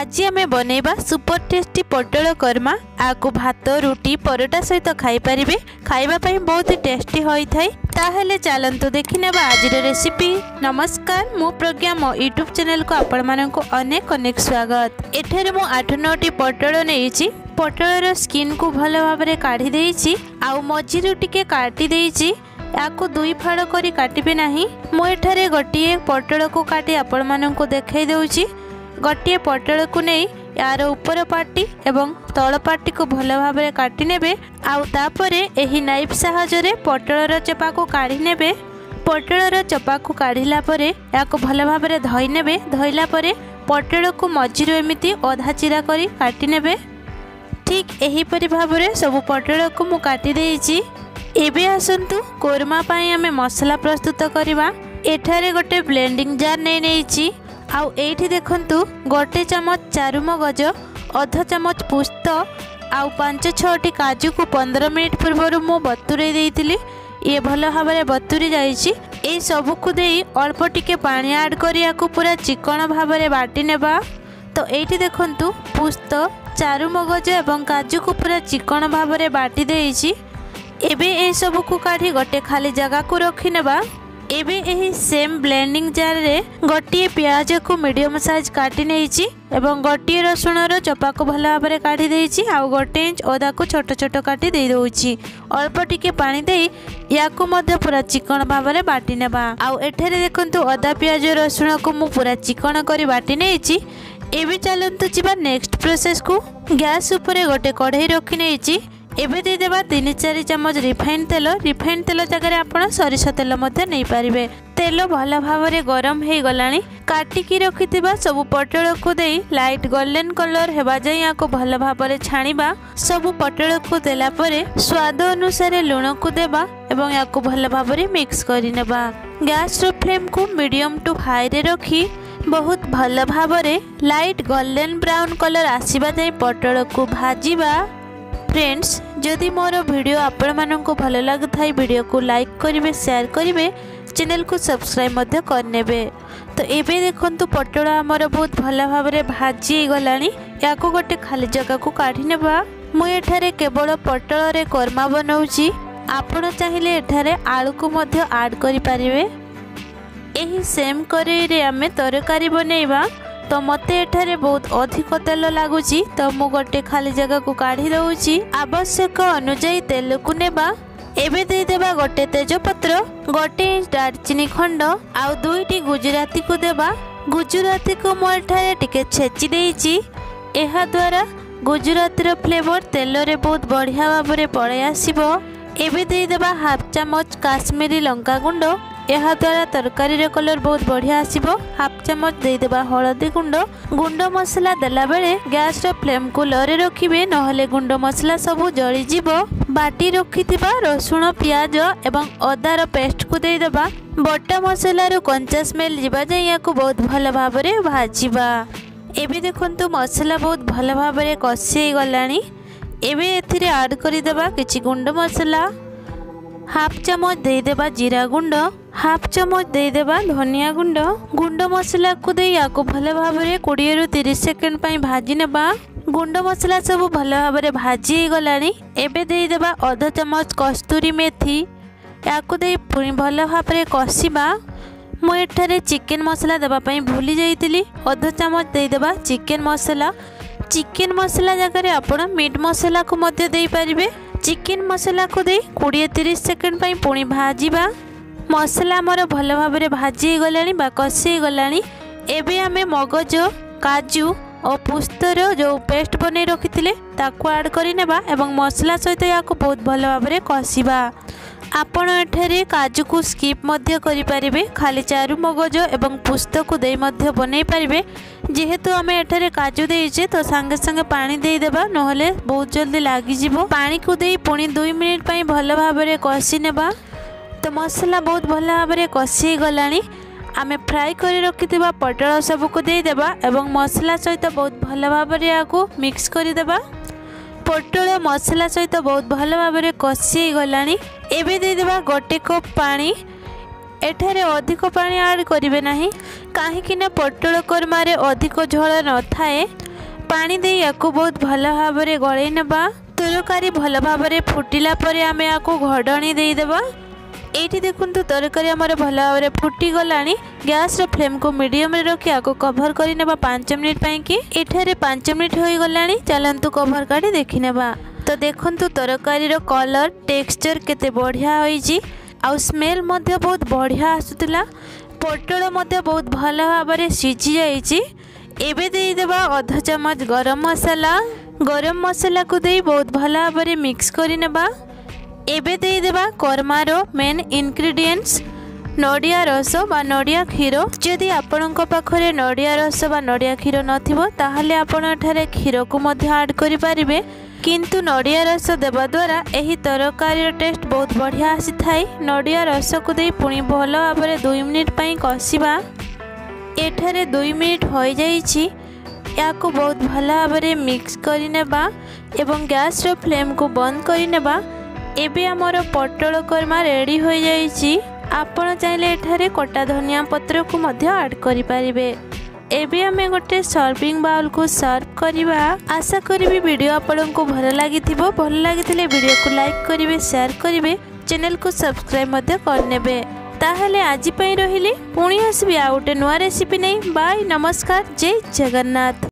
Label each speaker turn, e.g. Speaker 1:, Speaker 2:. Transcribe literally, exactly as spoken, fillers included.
Speaker 1: आज आम बनैबा super tasty पटल करमा। आपको भात रुटी परोटा सहित खाई पारिबे। खाइबा पई बहुत ही टेस्टी होई थाई। ताहले चलंतु देखि नेबा आज रेसिपी। नमस्कार, मु प्रज्ञा मो यूट्यूब चैनल को आपण माननको अनेक अनेक स्वागत। एठारे मु आठ नौ टी पटल नेइची। पटलर स्किन को भल भाबरे काढी देइची आउ मझिरु टिके काटी देइची। याको दुई फाड़ करी काटिबे नाही। मु एठारे गोटिए पटल को काटी आपण माननको देखाई देउची। गोटे पटल को नहीं यार ऊपर पार्टी एवं तल पार्टी को भल भाव में काटी नेबे। आउ तापरे एही नाइफ सहायरे पटलर चोपा को काढ़ी नेबे। पटलर चोपा को काढ़िला परे याको भल भाव में धोई नेबे। धोइला परे पटल को मझिरु एमिति अधा चिरा करी काटी नेबे। ठीक एही परि भाव में सब पटल को मु काटी देइची। एबे आसंतु कोरमा पाई आमे मसला प्रस्तुत करिबा। एठारे गोटे ब्लेंडिंग जार नै नेइची। आउ एठी देखंतु गोटे चमच चारु मगज, अध चमच पुस्त आउ पांच छटी काजू को पंद्रह मिनिट पूर्व मु बतुरे देइतिली। ये भल भाव में बतुरी जाइछि। ए सब को देई अल्प टिके पानी ऐड करिया को पूरा चिकन भाव में बाटी नेबा। तो एठी देखंतु पुस्त चारु मगज एवं काजू को पूरा चिकन भाव में बाटी देइछि। एबे ए सब को काढ़ी गोटे खाली जगह को रखी नेबा। एबे एही सेम ब्लेंडिंग जार रे गोटे प्याज को मीडियम साइज काटी नेइची एवं गोटे रसुण रो चोपा को भल भाव में काढ़ी देइची। आउ गोटे इंच अदा को छोट छोट काटी दे दउची। अल्प टिके पानी देई याको मध्य पूरा चिकन भाव में बाटी नेबा। आउ एठारे देखंतु अदा प्याज रसुण को मु पूरा चिकन करी बाटी नेइची। एबे चलंतु जिबा नेक्स्ट प्रोसेस को। गैस ऊपर गोटे कढ़ाई रखी नेइची। एबे दे देबा तीन चार चमच रिफाइन तेल। रिफाइन तेल जगह आपण सरिष तेल मध्य नहीं पारिबे। तेल भल भाव में गरम हो गलानी। काटिकी रखिथिबा सब पटल को देई लाइट गोल्डन कलर हेबा जाय याको भल भाव में छाणीबा। सब पटल को देला परे स्वाद अनुसार लूण को देबा एवं याको भल भाव में मिक्स करि नेबा। गैस रो फ्लेम को मीडियम टू हाई रे रखी बहुत भल भाव में लाइट गोल्डन ब्राउन कलर आसीबा जाय पटल को भाजीबा। फ्रेंड्स, जदि मोर वीडियो आपण माननको भल लागुथाय वीडियो को लाइक करिवे, शेयर करिवे, चैनल को सब्सक्राइब मध्य करनेबे। तो एबे देखंतु पटल हमर बहुत भल भाव में भाजी गलानी। याको गोटे खाली जगह को काढ़ी नेबा। मु एठारे केवल पटल रे कोरमा बनाउची। आपण चाहिले एठारे आलू को मध्य ऐड करि पारिबे। एही सेम कढ़ाई रे आमे तरकारी बनेइबा। तो मते एठारे बहुत अधिक तेल लगुची। तो मु गोटे खाली जगह को काढ़ी दउची। आवश्यक अनुसार तेल को नेबा। एबे दे देबा गोटे तेजपत्र, गोटे इंच दालचीनी खंड आउ दुईटी गुजराती को देबा। गुजराती को मो एठारे टिके छेची देइची। एहा द्वारा गुजराती रो फ्लेवर तेल रे बहुत बढ़िया भाव में पड़े आसीबो। एबे दे देबा हाफ चमच काश्मीरी लंका गुंड। यह द्वारा तरकारी रे कलर बहुत बढ़िया आसीबो। हाफ चमच दे देबा हळदी गुंड। गुंड मसला देला बेले गैस रो फ्लेम को लो रे रखिबे, नहले गुंड मसला सब जळी जिवो। बाटी रखिथिबा रसुण प्याज एवं अदा रो पेस्ट को दे देबा। बटा मसला रो कंचा स्मेल जिबा जाय याको बहुत भल भाव रे भाजीबा। एबे देखंतु मसला बहुत भल भाव रे कषि गलानी। एबे एथिरे ऐड करि देबा किछि गुंड मसला। हाफ चमच दे देबा जीरा गुंड, हाफ चमच दे देबा धनिया गुंड। गुंड मसला को दे याको भल भाव में बीस रु तीस सेकंड पई भाजी नेबा। गुंड मसला सब भल भाव में भाजी गलानी। एबे दे देबा अध चमच कस्तूरी मेथी। याको दे पुणी भल भाव में कषिबा। मु एठारे चिकन मसला देबा पई भूली जाइतिली। अध चमच दे देबा चिकन मसला। चिकन मसला जगह आपण मीट मसला को मध्य दे पारिबे। चिकन मसला को दे बीस तीस सेकंड पई पुणी भाजीबा। मसला मोर भल भाव में भाजी गलानी बा कषि गलानी। एबे आमे मगज, काजू और पुस्तर जो पेस्ट बने रखिथिले ताको ऐड करि नेबा एवं मसला सहित याको बहुत भल भाव में कषिबा। आपण एठारे काजू को स्किप मध्य करि पारिबे। खाली चारु मगज एवं पुस्तक को दे मध्य बनै पारिबे। जेहेतु आमे एठारे काजू देइछे तो संगे संगे पानी दे देबा, नहले बहुत जल्दी लागि जिवो। पानी को दे पुणी दो मिनिट पई भल भाव में कषि नेबा। तो मसला बहुत भल भाव में कषि गलानी। आमे फ्राई करि रखिथिबा पटल सब को दे देबा एवं मसला सहित बहुत भल भाव में याको मिक्स करि देबा। पटल मसला सहित बहुत भल भाव में कषि गलानी। एबे दे देबा गोटे कप पानी। एठारे अधिक पानी ऐड करिवे नाही, काहेकि ना पटल कोरमा रे अधिक झोल न थाए। पानी दे याकू बहुत भल भाव में गलई नेबा। तरकारी भल भाव में फुटिला परे आमे याकू घोड़नी देदेबा। एठी देखुंतु तरकारी आमर भल भाव में फुटी गलानी। गैस रो फ्लेम को मीडियम रे रखी आको कवर करी नेबा पाँच मिनिट पई कि एठारे पाँच मिनिट होई गलानी। चलंतु कवर काढी देखि नेबा। तो देखुंतु तरकारी रो कलर टेक्सचर केते बढ़िया होईची आ स्मेल मध्य बहुत बढ़िया आसुतला। पटल मध्य बहुत भल भाव में सिझी जाईची। एबे देदेबा आधा चम्मच गरम मसाला। गरम मसाला को दे बहुत भल भाव में मिक्स करी नेबा। एबे देदेबा कर्मारो मेन इंग्रेडिएंट्स नड़िया रस बा नड़िया क्षीर। जदि आपणक पाखरे नड़िया रस बा नड़िया क्षीर नथिबो ताहले आपण एठारे क्षीर को मध्य ऐड करि पारिबे। किंतु नड़िया रस देवा द्वारा एही तरकारी टेस्ट बहुत बढ़िया आसी थाई। नड़िया रस को दे पुणी भल भाव में दुई मिनिट पई कषिबा। एठारे दुई मिनिट हो जाइछि। याको बहुत भल भाव में मिक्स करि नेबा एवं गैस रो फ्लेम को बंद करि नेबा। एबे हमर पटल कर्मा रेडी हो जाइछि। आपण चाहिले एठारे कटा धनिया पत्र को मध्य ऐड करि पारिबे। एबे आमे गोटे सर्विंग बाउल को सर्व करिबा। आशा करिबी वीडियो आपनको भल लागिथिबो। भल लागिथिले वीडियो को लाइक करिवे, शेयर करिवे, चैनल को सब्सक्राइब मध्य करनेबे। ताहले आजि पई रहिली पुणी आसबी आ गोटे नुआ रेसिपी नै। बाय, नमस्कार, जय जगन्नाथ।